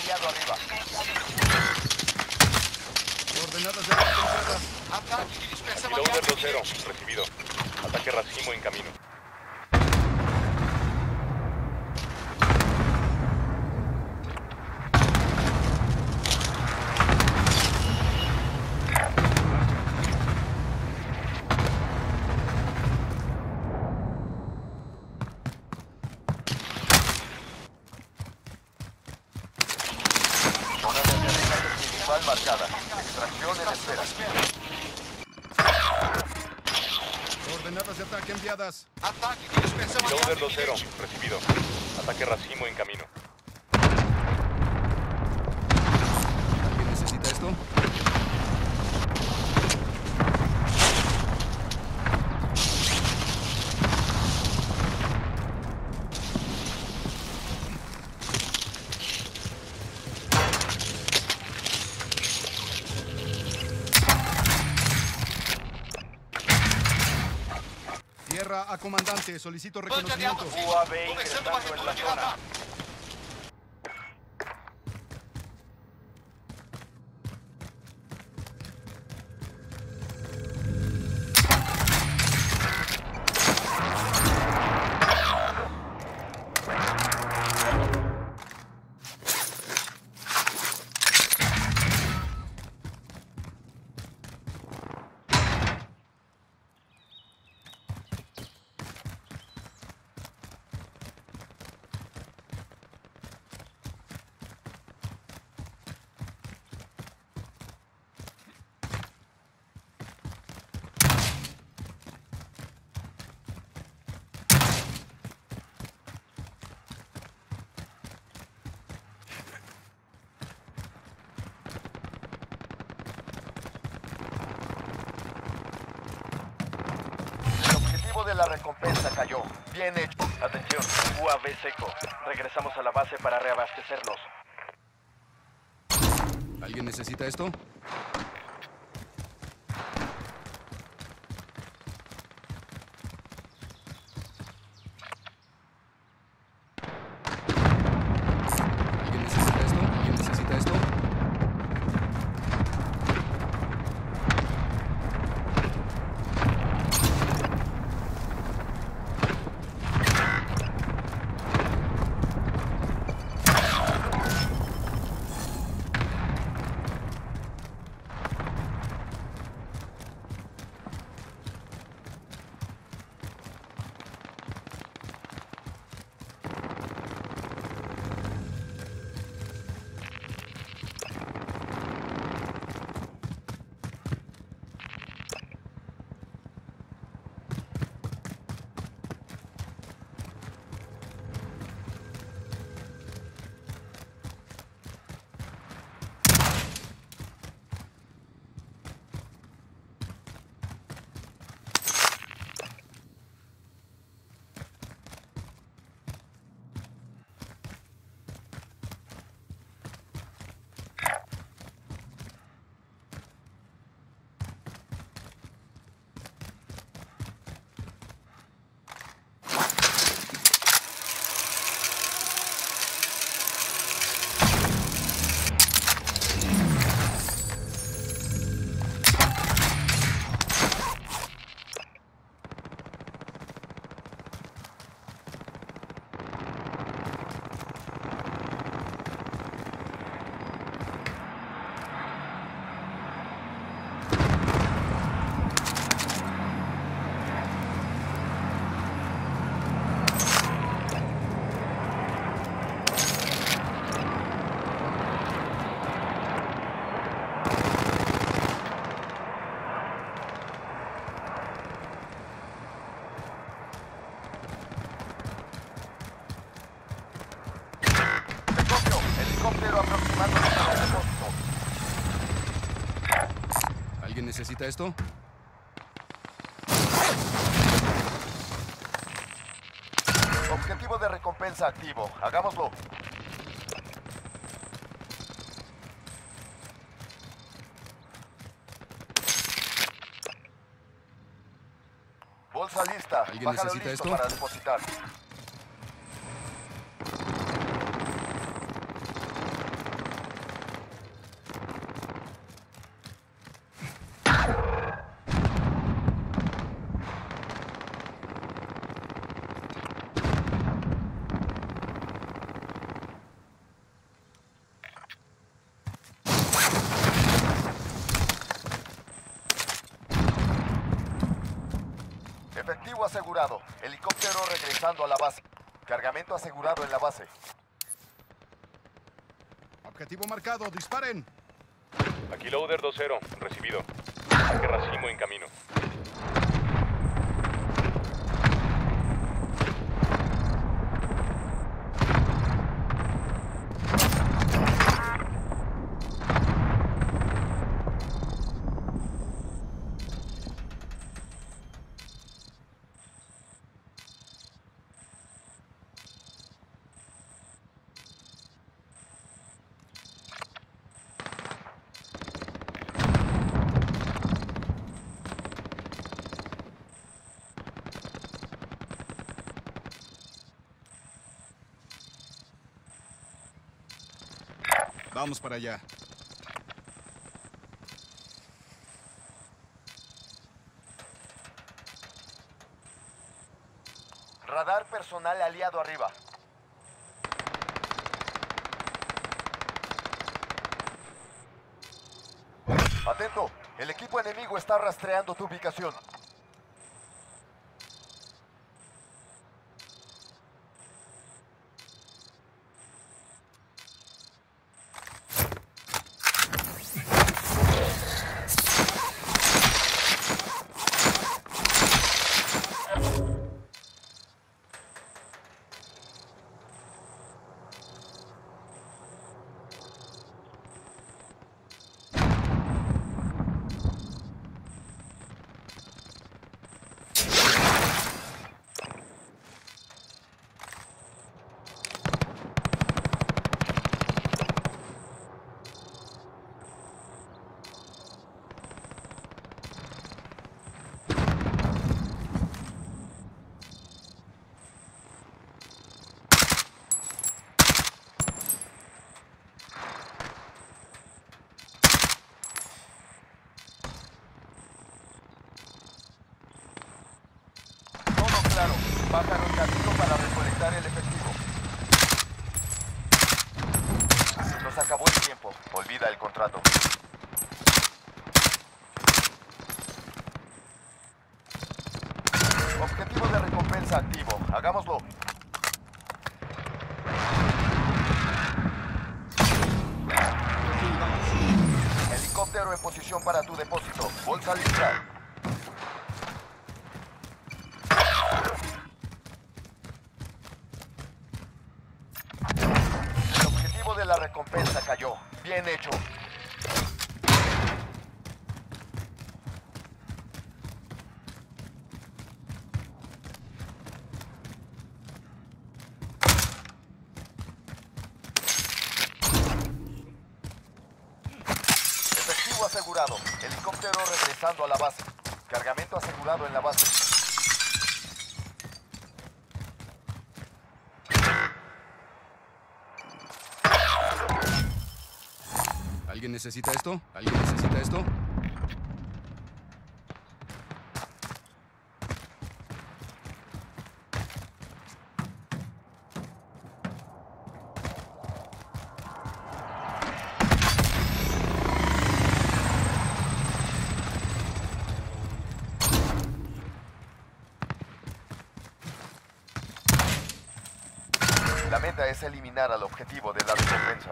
aliado arriba. Coordenadas de ataque enviadas. Ataque y dispersa Reloader variable. 2-0, recibido. Ataque racimo en camino. Zona de aterrizaje principal marcada. Extracción en espera. Coordenadas de ataque enviadas. Ataque y dispersa Reloader variable. 2-0, recibido. Ataque racimo en camino. ¿Alguien necesita esto? Tierra a comandante, solicito reconocimiento. UAV ingresando en la zona. El objetivo de la recompensa cayó. Bien hecho. Atención, UAV seco. Regresamos a la base para reabastecernos. ¿Alguien necesita esto? ¿Alguien necesita esto? ¿Alguien necesita esto? Helicóptero aproximándose al depósito. ¿Alguien necesita esto? Objetivo de recompensa activo. Hagámoslo. Bolsa lista. ¿Alguien Pájaro necesita listo esto? para depositar. asegurado. Helicóptero regresando a la base. Cargamento asegurado en la base. Objetivo marcado, disparen. Aquí Loader 2-0, recibido. Ataque racimo en camino. Vamos para allá. Radar personal aliado arriba. Atento, el equipo enemigo está rastreando tu ubicación. Claro, bajan un camino para recolectar el efectivo. Nos acabó el tiempo. Olvida el contrato. Objetivo de recompensa activo. Hagámoslo. Helicóptero en posición para tu depósito. Bolsa lista. La recompensa cayó. Bien hecho. Efectivo asegurado. Helicóptero regresando a la base. Cargamento asegurado en la base. ¿Alguien necesita esto? ¿Alguien necesita esto? La meta es eliminar al objetivo de la recompensa.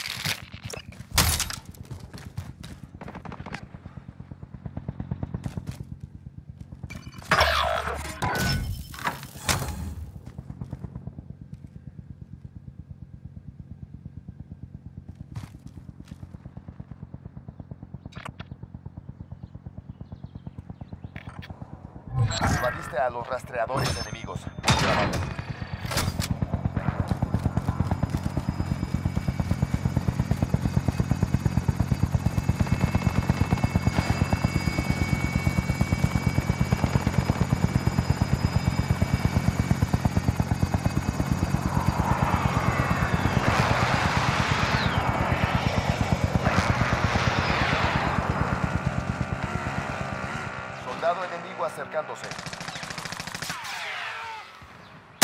Evadiste a los rastreadores enemigos. Buen trabajo. Soldado enemigo acercándose.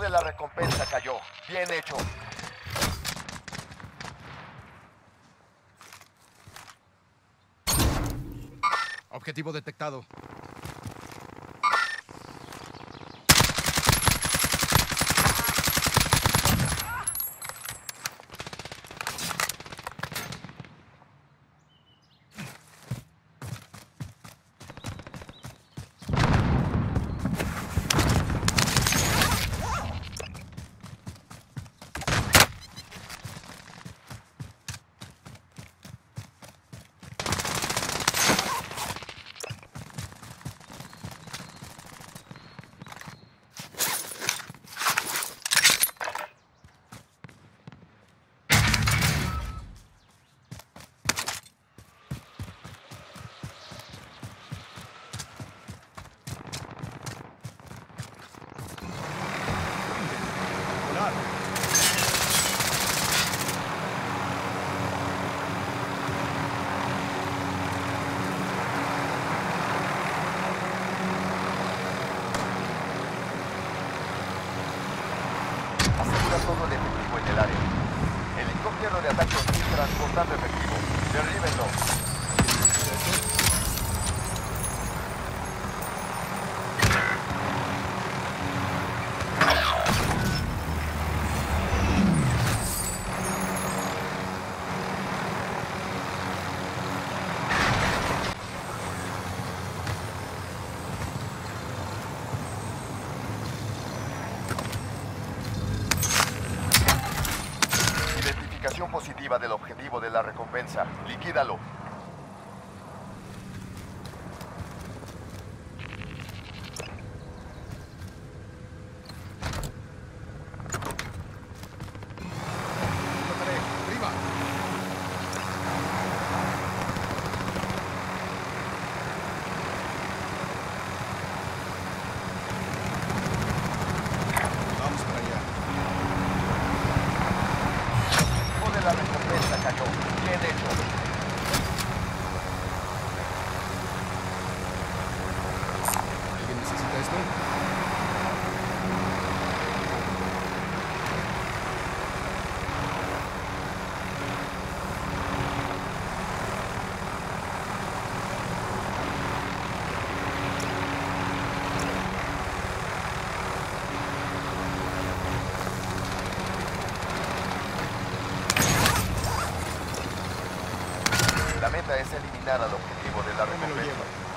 de la recompensa cayó. Bien hecho. Objetivo detectado. Volar. Asegura todo el efectivo en el área. Helicóptero de ataque hostil transportando efectivo. Derríbenlo. Identificación positiva del objetivo de la recompensa. Liquídalo. Trataré. Arriba. Vamos para allá. El objetivo de la recompensa cayó. Bien hecho. ¿Alguien necesita esto? La meta es eliminar al objetivo de la Yo me lo recompensa. llevo.